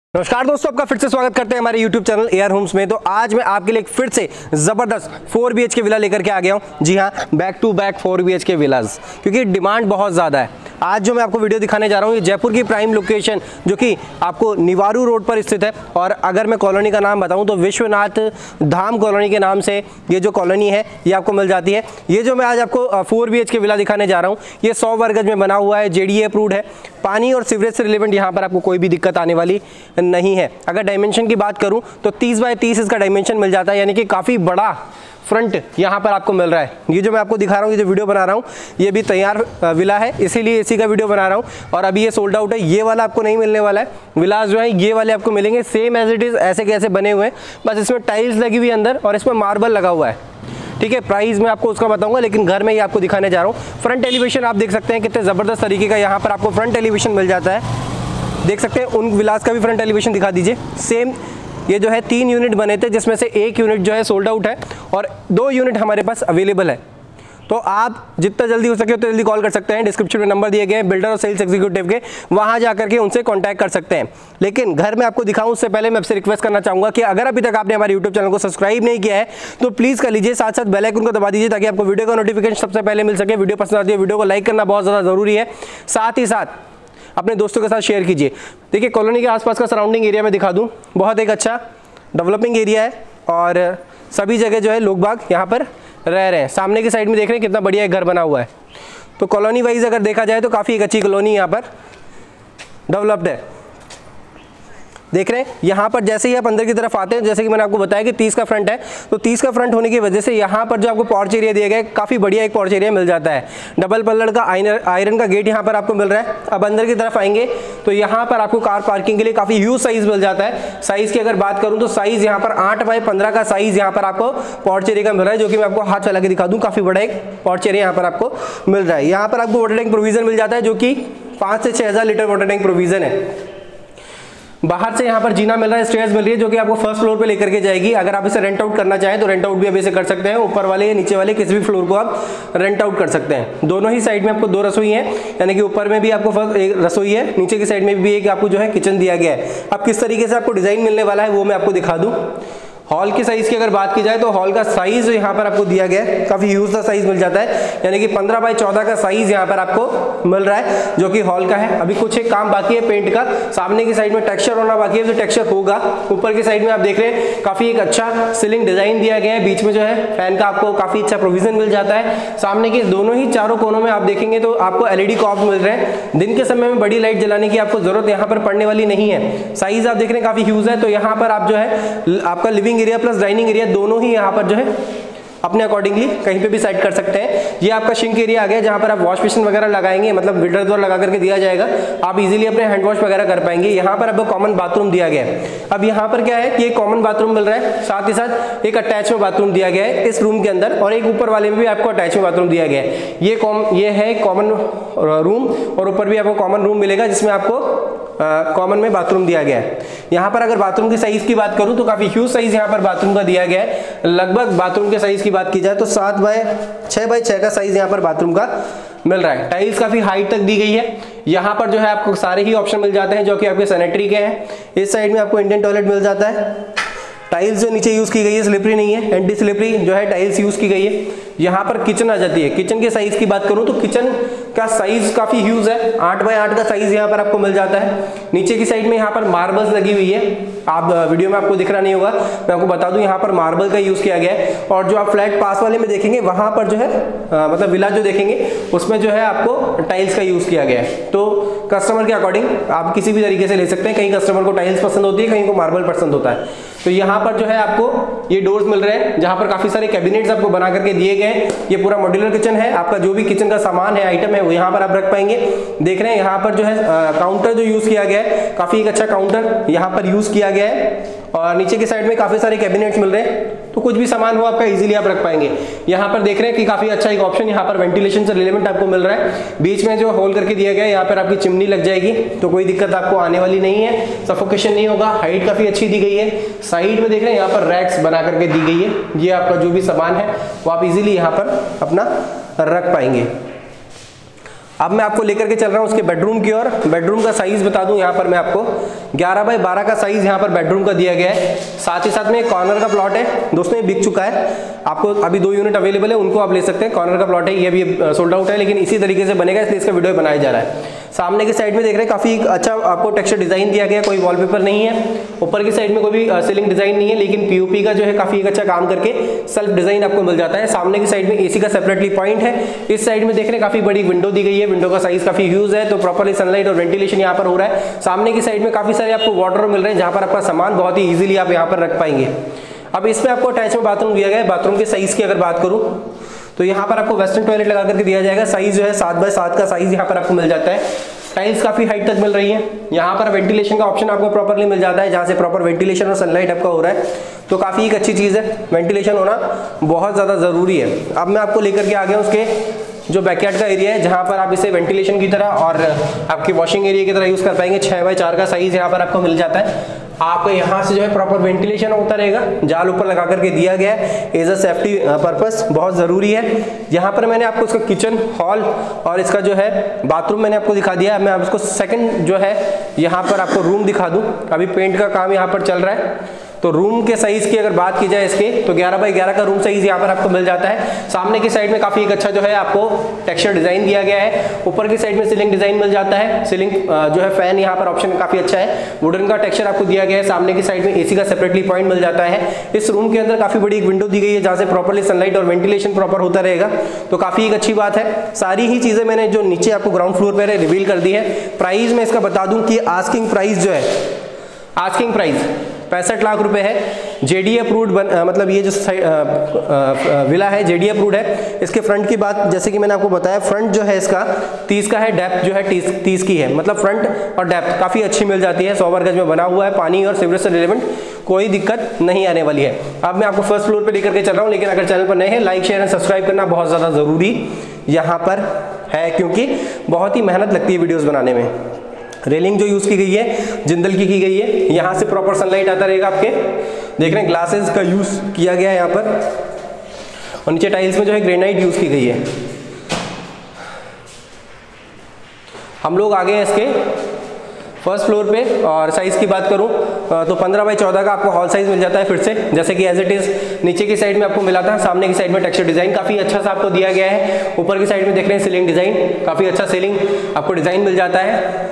नमस्कार दोस्तों, आपका फिर से स्वागत करते हैं हमारे YouTube चैनल एआर होम्स में। तो आज मैं आपके लिए फिर से जबरदस्त 4 BHK विला लेकर के आ गया हूं। जी हां, back to back 4 BHK villas, क्योंकि डिमांड बहुत ज़्यादा है। आज जो मैं आपको वीडियो दिखाने जा रहा हूं, ये जयपुर की प्राइम लोकेशन जो कि आपको निवारू रोड पर स्थित है। और अगर मैं कॉलोनी का नाम बताऊं तो विश्वनाथ धाम कॉलोनी के नाम से ये जो कॉलोनी है ये आपको मिल जाती है। ये जो मैं आज आपको 4 BHK विला दिखाने जा रहा हूँ, ये 100 वर्ग गज में बना हुआ है, JDA अप्रूव्ड है। पानी और सीवरेज से रिलेवेंट यहाँ पर आपको कोई भी दिक्कत आने वाली नहीं है। अगर डायमेंशन की बात करूं तो 30 बाय 30 इसका डायमेंशन मिल जाता है, यानी कि काफ़ी बड़ा फ्रंट यहाँ पर आपको मिल रहा है। ये जो मैं आपको दिखा रहा हूँ, ये जो वीडियो बना रहा हूँ, ये भी तैयार विला है, इसीलिए इसी का वीडियो बना रहा हूँ। और अभी ये सोल्ड आउट है, ये वाला आपको नहीं मिलने वाला है। विलास जो है ये वाले आपको मिलेंगे सेम एज इट इज़, ऐसे कैसे बने हुए हैं, बस इसमें टाइल्स लगी हुई है अंदर और इसमें मार्बल लगा हुआ है। ठीक है, प्राइस मैं आपको उसका बताऊंगा, लेकिन घर में ही आपको दिखाने जा रहा हूँ। फ्रंट एलिवेशन आप देख सकते हैं कितने ज़बरदस्त तरीके का यहाँ पर आपको फ्रंट एलिवेशन मिल जाता है। देख सकते हैं, उन विलास का भी फ्रंट एलिवेशन दिखा दीजिए। सेम ये जो है 3 यूनिट बने थे, जिसमें से 1 यूनिट जो है सोल्ड आउट है और 2 यूनिट हमारे पास अवेलेबल है। तो आप जितना जल्दी हो सके उतना जल्दी कॉल कर सकते हैं। डिस्क्रिप्शन में नंबर दिए गए हैं बिल्डर और सेल्स एग्जीक्यूटिव के, वहां जाकर के उनसे कांटेक्ट कर सकते हैं। लेकिन घर में आपको दिखाऊं उससे पहले मैं आपसे रिक्वेस्ट करना चाहूंगा कि अगर अभी तक आपने हमारे यूट्यूब चैनल को सब्सक्राइब नहीं किया है तो प्लीज़ कर लीजिए, साथ साथ बेल आइकन को दबा दीजिए ताकि आपको वीडियो का नोटिफिकेशन सबसे पहले मिल सके। वीडियो पसंद आती है, वीडियो को लाइक करना बहुत ज़्यादा ज़रूरी है। साथ ही साथ अपने दोस्तों के साथ शेयर कीजिए। देखिए, कॉलोनी के आसपास का सराउंडिंग एरिया में दिखा दूं, बहुत एक अच्छा डेवलपिंग एरिया है और सभी जगह जो है लोग बाग यहाँ पर रह रहे हैं। सामने की साइड में देख रहे हैं कितना बढ़िया एक घर बना हुआ है। तो कॉलोनी वाइज अगर देखा जाए तो काफ़ी एक अच्छी कॉलोनी यहाँ पर डेवलप्ड है। देख रहे हैं यहाँ पर जैसे ही आप अंदर की तरफ आते हैं, जैसे कि मैंने आपको बताया कि 30 का फ्रंट है, तो 30 का फ्रंट होने की वजह से यहाँ पर जो आपको पोर्च एरिया दिया गया है, काफ़ी बढ़िया एक पोर्च एरिया मिल जाता है। डबल पल्लड़ का आयरन का गेट यहाँ पर आपको मिल रहा है। अब अंदर की तरफ आएंगे तो यहाँ पर आपको कार पार्किंग के लिए काफ़ी ह्यूज साइज मिल जाता है। साइज़ की अगर बात करूँ तो साइज़ यहाँ पर 8 बाय 15 का साइज़ यहाँ पर आपको पोर्च एरिया का मिल रहा है, जो कि मैं आपको हाथ चला के दिखा दूँ। काफ़ी बड़ा एक पोर्च एरिया यहाँ पर आपको मिल रहा है। यहाँ पर आपको वाटर टैंक प्रोविजन मिल जाता है, जो कि 5 से 6 हज़ार लीटर वाटर टैंक प्रोविजन है। बाहर से यहाँ पर जीना मिल रहा है, स्टेयर्स मिल रही है, जो कि आपको फर्स्ट फ्लोर पे लेकर के जाएगी। अगर आप इसे रेंट आउट करना चाहें तो रेंट आउट भी आप इसे कर सकते हैं। ऊपर वाले या नीचे वाले किसी भी फ्लोर को आप रेंट आउट कर सकते हैं। दोनों ही साइड में आपको 2 रसोई हैं, यानी कि ऊपर में भी आपको फर्स्ट एक रसोई है, नीचे की साइड में भी एक आपको जो है किचन दिया गया है। अब किस तरीके से आपको डिज़ाइन मिलने वाला है वो मैं आपको दिखा दूँ। हॉल की साइज़ की अगर बात की जाए तो हॉल का साइज़ यहाँ पर आपको दिया गया है, काफ़ी ह्यूज सा साइज़ मिल जाता है, यानी कि 15 बाय 14 का साइज़ यहाँ पर आपको मिल रहा है, जो कि हॉल का है। अभी कुछ एक काम बाकी है पेंट का, सामने की साइड में टेक्सचर होना बाकी है, जो टेक्सचर होगा। ऊपर की साइड में आप देख रहे हैं काफ़ी एक अच्छा सीलिंग डिज़ाइन दिया गया है। बीच में जो है फैन का आपको काफ़ी अच्छा प्रोविजन मिल जाता है। सामने के दोनों ही चारों कोनों में आप देखेंगे तो आपको LED कॉर्ड मिल रहे हैं। दिन के समय में बड़ी लाइट जलाने की आपको जरूरत यहाँ पर पड़ने वाली नहीं है। साइज़ आप देख रहे हैं काफ़ी ह्यूज है। तो यहाँ पर आप जो है आपका लिविंग एरिया प्लस डाइनिंग दोनों ही यहाँ पर जो है अपने अकॉर्डिंगली कहीं पे भी सेट कर सकते हैं। ये आपका सिंक एरिया आ गया, जहाँ पर आप वॉश बेसिन वगैरह लगाएंगे, मतलब विंडर द्वारा लगा करके दिया जाएगा, आप इजीली अपने हैंड वॉश वगैरह कर पाएंगे। यहाँ पर आपको कॉमन बाथरूम दिया गया है। अब यहाँ पर क्या है कि एक कॉमन बाथरूम मिल रहा है, साथ ही साथ एक अटैच में बाथरूम दिया गया है इस रूम के अंदर, और एक ऊपर वाले में भी आपको अटैच में बाथरूम दिया गया है। ये है कॉमन रूम, और ऊपर भी आपको कॉमन रूम मिलेगा जिसमें आपको कॉमन में बाथरूम दिया गया है। यहाँ पर अगर बाथरूम की साइज की बात करूँ तो काफ़ी ह्यूज साइज यहाँ पर बाथरूम का दिया गया है। लगभग बाथरूम के साइज की बात की जाए तो 6 बाय 6 का साइज यहाँ पर बाथरूम का मिल रहा है। टाइल्स काफ़ी हाइट तक दी गई है। यहाँ पर जो है आपको सारे ही ऑप्शन मिल जाते हैं जो कि आपके सैनिटरी के हैं। इस साइड में आपको इंडियन टॉयलेट मिल जाता है। टाइल्स जो नीचे यूज़ की गई है स्लिपरी नहीं है, एंटी स्लिपरी जो है टाइल्स यूज़ की गई है। यहाँ पर किचन आ जाती है। किचन के साइज़ की बात करूँ तो किचन का साइज़ काफ़ी ह्यूज है, 8 बाय 8 का साइज़ यहाँ पर आपको मिल जाता है। नीचे की साइड में यहाँ पर मार्बल्स लगी हुई है, आप वीडियो में आपको दिख रहा नहीं होगा, मैं आपको बता दूँ यहाँ पर मार्बल का यूज़ किया गया है। और जो आप फ्लैट पास वाले में देखेंगे वहाँ पर जो है मतलब विला जो देखेंगे उसमें जो है आपको टाइल्स का यूज़ किया गया है। तो कस्टमर के अकॉर्डिंग आप किसी भी तरीके से ले सकते हैं। कहीं कस्टमर को टाइल्स पसंद होती है, कहीं को मार्बल पसंद होता है। तो यहाँ पर जो है आपको ये डोर्स मिल रहे हैं, जहाँ पर काफ़ी सारे कैबिनेट्स आपको बना करके दिए गए हैं। ये पूरा मॉड्यूलर किचन है, आपका जो भी किचन का सामान है, आइटम है, वो यहाँ पर आप रख पाएंगे। देख रहे हैं यहाँ पर जो है काउंटर जो यूज़ किया गया है, काफ़ी एक अच्छा काउंटर यहाँ पर यूज़ किया गया है। और नीचे की साइड में काफ़ी सारे कैबिनेट्स मिल रहे हैं, तो कुछ भी सामान हो आपका इजीली आप रख पाएंगे। यहाँ पर देख रहे हैं कि काफ़ी अच्छा एक ऑप्शन यहाँ पर वेंटिलेशन से रिलेवेंट आपको मिल रहा है। बीच में जो होल करके दिया गया है यहाँ पर आपकी चिमनी लग जाएगी, तो कोई दिक्कत आपको आने वाली नहीं है, सफोकेशन नहीं होगा। हाइट काफ़ी अच्छी दी गई है। साइड में देख रहे हैं यहाँ पर रैक्स बना करके दी गई है, ये आपका जो भी सामान है वो आप इजीली यहाँ पर अपना रख पाएंगे। अब मैं आपको लेकर के चल रहा हूँ उसके बेडरूम की ओर। बेडरूम का साइज बता दूं, यहाँ पर मैं आपको 11 बाई 12 का साइज यहाँ पर बेडरूम का दिया गया है। साथ ही साथ में एक कॉर्नर का प्लॉट है दोस्तों, ये बिक चुका है, आपको अभी 2 यूनिट अवेलेबल है, उनको आप ले सकते हैं। कॉर्नर का प्लॉट है, ये भी सोल्ड आउट है, लेकिन इसी तरीके से बनेगा, इसलिए इसका वीडियो बनाया जा रहा है। सामने की साइड में देख रहे हैं काफी अच्छा आपको टेक्सचर डिजाइन दिया गया, कोई वॉलपेपर नहीं है। ऊपर की साइड में कोई भी सीलिंग डिजाइन नहीं है, लेकिन पीओपी का जो है काफी अच्छा काम करके सेल्फ डिजाइन आपको मिल जाता है। सामने की साइड में एसी का सेपरेटली पॉइंट है। इस साइड में देख रहे हैं काफी बड़ी विंडो दी गई है, विंडो का साइज काफी ह्यूज है, तो प्रॉपर्ली सनलाइट और वेंटिलेशन यहाँ पर हो रहा है। सामने की साइड में काफी सारे आपको वार्डरोब मिल रहे हैं, जहां पर आपका सामान बहुत ही इजीली आप यहाँ पर रख पाएंगे। अब इसमें आपको अटैच में बाथरूम दिया गया है। बाथरूम के साइज की अगर बात करूं तो यहाँ पर आपको वेस्टर्न टॉयलेट लगा करके दिया जाएगा। साइज जो है 7 बाय 7 का साइज यहाँ पर आपको मिल जाता है। टाइल्स काफी हाइट तक मिल रही है। यहाँ पर वेंटिलेशन का ऑप्शन आपको प्रॉपर्ली मिल जाता है, जहाँ से प्रॉपर वेंटिलेशन और सनलाइट आपका हो रहा है, तो काफी एक अच्छी चीज है। वेंटिलेशन होना बहुत ज्यादा जरूरी है। अब मैं आपको लेकर के आ गया उसके जो बैकयार्ड का एरिया है, जहां पर आप इसे वेंटिलेशन की तरह और आपकी वॉशिंग एरिया की तरह यूज कर पाएंगे। 6 बाय 4 का साइज यहाँ पर आपको मिल जाता है। आपको यहाँ से जो है प्रॉपर वेंटिलेशन होता रहेगा, जाल ऊपर लगा करके दिया गया है एज अ सेफ्टी पर्पस, बहुत जरूरी है। यहाँ पर मैंने आपको इसका किचन, हॉल और इसका जो है बाथरूम मैंने आपको दिखा दिया है। मैं आपको सेकंड जो है यहाँ पर आपको रूम दिखा दूं। अभी पेंट का काम यहाँ पर चल रहा है, तो रूम के साइज की अगर बात की जाए इसके, तो 11 बाई 11 का रूम साइज यहाँ पर आपको मिल जाता है। सामने की साइड में काफी एक अच्छा जो है आपको टेक्सचर डिजाइन दिया गया है। ऊपर की साइड में सीलिंग डिजाइन मिल जाता है। सीलिंग जो है फैन यहाँ पर ऑप्शन काफी अच्छा है, वुडन का टेक्सचर आपको दिया गया है। सामने की साइड में एसी का सेपरेटली पॉइंट मिल जाता है। इस रूम के अंदर काफी बड़ी एक विंडो दी गई है, जहाँ से प्रॉपर्ली सनलाइट और वेंटिलेशन प्रॉपर होता रहेगा, तो काफी एक अच्छी बात है। सारी ही चीजें मैंने जो नीचे आपको ग्राउंड फ्लोर पर रिवील कर दी है। प्राइस में इसका बता दूं कि आस्किंग प्राइस जो है, आस्किंग प्राइस 65 लाख रुपए है। जेडी अप्रूव्ड मतलब ये जो विला है जेडी अप्रूव्ड है। इसके फ्रंट की बात, जैसे कि मैंने आपको बताया, फ्रंट जो है इसका 30 का है, डेप्थ जो है 30 की है, मतलब फ्रंट और डेप्थ काफी अच्छी मिल जाती है। 100 वर्ग गज में बना हुआ है, पानी और सीवरेज से रिलेवेंट कोई दिक्कत नहीं आने वाली है। अब मैं आपको फर्स्ट फ्लोर पे लेकर के चल रहा हूँ, लेकिन अगर चैनल पर नए हैं, लाइक शेयर एंड सब्सक्राइब करना बहुत ज्यादा जरूरी यहाँ पर है, क्योंकि बहुत ही मेहनत लगती है वीडियोस बनाने में। रेलिंग जो यूज की गई है जिंदल की गई है, यहाँ से प्रॉपर सनलाइट आता रहेगा। आपके देख रहे हैं ग्लासेस का यूज किया गया है यहाँ पर, और नीचे टाइल्स में जो है ग्रेनाइट यूज की गई है। हम लोग आ गए हैं इसके फर्स्ट फ्लोर पे, और साइज की बात करूं तो 15 बाई 14 का आपको हॉल साइज मिल जाता है फिर से, जैसे कि एज इट इज नीचे की साइड में आपको मिला था। सामने की साइड में टेक्सचर डिजाइन काफी अच्छा सा आपको दिया गया है। ऊपर की साइड में देख रहे हैं सीलिंग डिजाइन, काफी अच्छा सीलिंग आपको डिजाइन मिल जाता है।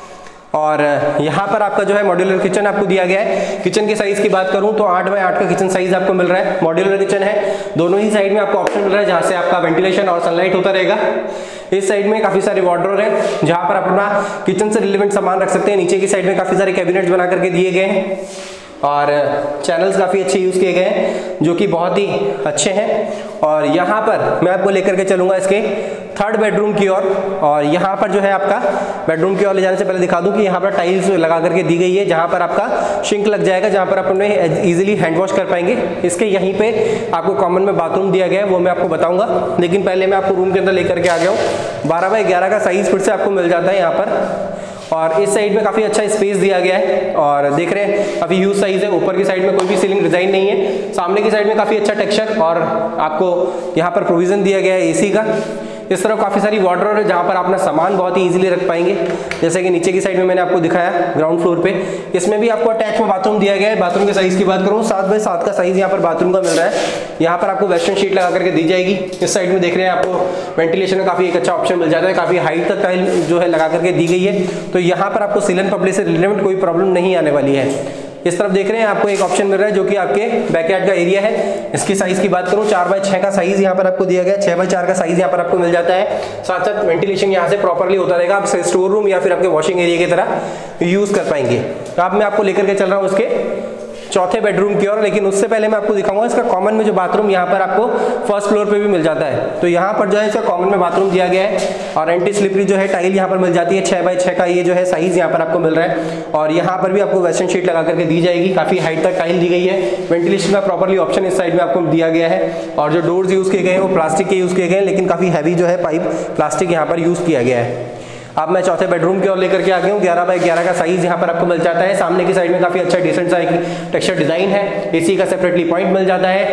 और यहाँ पर आपका जो है मॉड्यूलर किचन आपको दिया गया है। किचन के साइज की बात करूं तो 8 बाय 8 का किचन साइज आपको मिल रहा है। मॉड्यूलर किचन है, दोनों ही साइड में आपको ऑप्शन मिल रहा है, जहाँ से आपका वेंटिलेशन और सनलाइट होता रहेगा। इस साइड में काफी सारे वार्डरोब है, जहाँ पर आप अपना किचन से रिलेवेंट सामान रख सकते हैं। नीचे की साइड में काफी सारे कैबिनेट्स बना करके दिए गए हैं, और चैनल्स काफ़ी अच्छे यूज़ किए गए हैं, जो कि बहुत ही अच्छे हैं। और यहाँ पर मैं आपको लेकर के चलूँगा इसके थर्ड बेडरूम की ओर, और यहाँ पर जो है आपका बेडरूम की ओर ले जाने से पहले दिखा दूँ कि यहाँ पर टाइल्स लगा करके दी गई है, जहाँ पर आपका सिंक लग जाएगा, जहाँ पर आप अपने ईजिली हैंड वॉश कर पाएंगे। इसके यहीं पे आपको कॉमन में बाथरूम दिया गया है, वो मैं आपको बताऊँगा, लेकिन पहले मैं आपको रूम के अंदर लेकर के आ गया हूँ। 12 बाई 11 का साइज़ फिर से आपको मिल जाता है यहाँ पर, और इस साइड में काफी अच्छा स्पेस दिया गया है, और देख रहे हैं काफी ह्यूज साइज है। ऊपर की साइड में कोई भी सीलिंग डिजाइन नहीं है। सामने की साइड में काफी अच्छा टेक्सचर, और आपको यहाँ पर प्रोविजन दिया गया है एसी का। इस तरफ काफी सारी वार्डरोब है, जहाँ पर आप अपना सामान बहुत ही इजीली रख पाएंगे, जैसे कि नीचे की साइड में मैंने आपको दिखाया ग्राउंड फ्लोर पे। इसमें भी आपको अटैच में बाथरूम दिया गया है। बाथरूम के साइज की बात करूँ 7 बाई 7 का साइज यहाँ पर बाथरूम का मिल रहा है। यहाँ पर आपको वेस्टर्न शीट लगा करके दी जाएगी। इस साइड में देख रहे हैं आपको वेंटिलेशन का काफी एक अच्छा ऑप्शन मिल जाता है, काफी हाइट तक टाइल जो है लगा करके दी गई है, तो यहाँ पर आपको सीलन पब्लिक से रिलेवेंट कोई प्रॉब्लम नहीं आने वाली है। इस तरफ देख रहे हैं आपको एक ऑप्शन मिल रहा है, जो कि आपके बैकयार्ड का एरिया है। इसकी साइज की बात करूं 4 बाई 6 का साइज यहाँ पर आपको दिया गया है। 6 बाई 4 का साइज यहाँ पर आपको मिल जाता है। साथ साथ वेंटिलेशन यहाँ से प्रॉपर्ली होता रहेगा, आप स्टोर रूम या फिर आपके वॉशिंग एरिया की तरह यूज कर पाएंगे। तो अब मैं आपको लेकर के चल रहा हूँ उसके चौथे बेडरूम की ओर, लेकिन उससे पहले मैं आपको दिखाऊंगा इसका कॉमन में जो बाथरूम यहाँ पर आपको फर्स्ट फ्लोर पे भी मिल जाता है। तो यहाँ पर जो है इसका कॉमन में बाथरूम दिया गया है, और एंटी स्लिपरी जो है टाइल यहाँ पर मिल जाती है। 6 बाई 6 का ये जो है साइज यहाँ पर आपको मिल रहा है, और यहाँ पर भी आपको वेस्टर्न शीट लगा करके दी जाएगी। काफी हाइट तक टाइल दी गई है। वेंटिलेशन का प्रॉपर्ली ऑप्शन इस साइड में आपको दिया गया है, और जो डोर्स यूज किए गए हैं वो प्लास्टिक के यूज किए गए हैं, लेकिन काफी हैवी जो है पाइप प्लास्टिक यहाँ पर यूज किया गया है। अब मैं चौथे बेडरूम की ओर लेकर के आ गया हूँ। 11 बाई 11 का साइज यहाँ पर आपको मिल जाता है। सामने की साइड में काफी अच्छा डिसेंट सा टेक्सचर डिजाइन है। एसी का सेपरेटली पॉइंट मिल जाता है।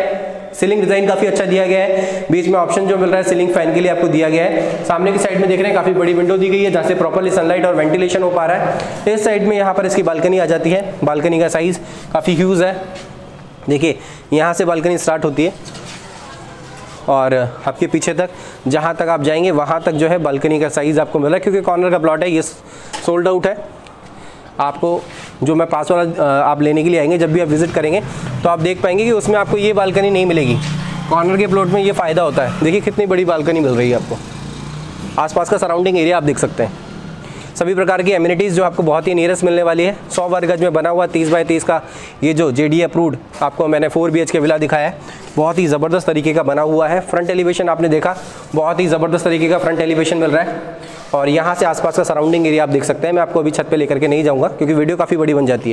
सीलिंग डिजाइन काफी अच्छा दिया गया है, बीच में ऑप्शन जो मिल रहा है सीलिंग फैन के लिए आपको दिया गया है। सामने की साइड में देख रहे हैं काफी बड़ी विंडो दी गई है जहां से प्रॉपर्ली सनलाइट और वेंटिलेशन हो पा रहा है। इस साइड में यहाँ पर इसकी बालकनी आ जाती है, बालकनी का साइज काफी ह्यूज है। देखिए यहाँ से बालकनी स्टार्ट होती है और आपके पीछे तक जहाँ तक आप जाएंगे वहाँ तक जो है बालकनी का साइज़ आपको मिल रहा है, क्योंकि कॉर्नर का प्लॉट है, ये सोल्ड आउट है। आपको जो मैं पास वाला आप लेने के लिए आएंगे, जब भी आप विजिट करेंगे तो आप देख पाएंगे कि उसमें आपको ये बालकनी नहीं मिलेगी। कॉर्नर के प्लॉट में ये फ़ायदा होता है। देखिए कितनी बड़ी बालकनी मिल रही है आपको, आसपास का सराउंडिंग एरिया आप देख सकते हैं। सभी प्रकार की एमिनिटीज़ जो आपको बहुत ही नियरेस्ट मिलने वाली है। 100 वर्ग गज में बना हुआ 30 बाय 30 का ये जो JDA अप्रूव्ड आपको मैंने 4 BHK विला दिखाया है, बहुत ही ज़बरदस्त तरीके का बना हुआ है। फ्रंट एलिवेशन आपने देखा, बहुत ही ज़बरदस्त तरीके का फ्रंट एलिवेशन मिल रहा है और यहाँ से आसपास का सराउंडिंग एरिया आप देख सकते हैं। मैं आपको अभी छत पे लेकर के नहीं जाऊँगा क्योंकि वीडियो काफ़ी बड़ी बन जाती है।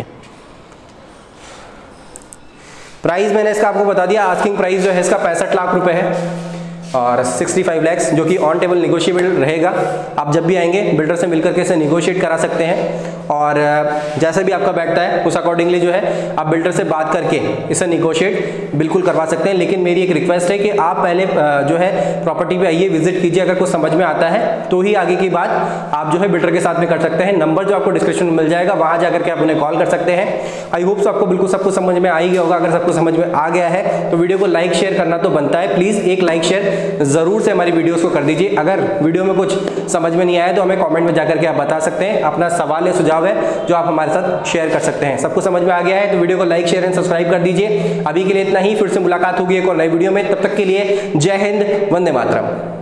प्राइस मैंने इसका आपको बता दिया, आस्किंग प्राइस जो है इसका 65 लाख रुपए है और 65 लैक्स जो कि ऑन टेबल निगोशिएबल रहेगा। आप जब भी आएंगे बिल्डर से मिलकर के इसे निगोशिएट करा सकते हैं और जैसा भी आपका बैठता है उस अकॉर्डिंगली जो है आप बिल्डर से बात करके इसे निगोशिएट बिल्कुल करवा सकते हैं। लेकिन मेरी एक रिक्वेस्ट है कि आप पहले जो है प्रॉपर्टी पे आइए, विजिट कीजिए, अगर कुछ समझ में आता है तो ही आगे की बात आप जो है बिल्डर के साथ में कर सकते हैं। नंबर जो आपको डिस्क्रिप्शन में मिल जाएगा, वहाँ जाकर के आप उन्हें कॉल कर सकते हैं। आई होप आपको बिल्कुल सब कुछ समझ में आ ही गया होगा। अगर सब कुछ समझ में आ गया है तो वीडियो को लाइक शेयर करना तो बनता है, प्लीज़ एक लाइक शेयर जरूर से हमारी वीडियोस को कर दीजिए। अगर वीडियो में कुछ समझ में नहीं आया तो हमें कमेंट में जाकर के आप बता सकते हैं, अपना सवाल या सुझाव है जो आप हमारे साथ शेयर कर सकते हैं। सब कुछ समझ में आ गया है तो वीडियो को लाइक शेयर एंड सब्सक्राइब कर दीजिए। अभी के लिए इतना ही, फिर से मुलाकात होगी एक और नई वीडियो में। तब तक के लिए जय हिंद, वंदे मातरम।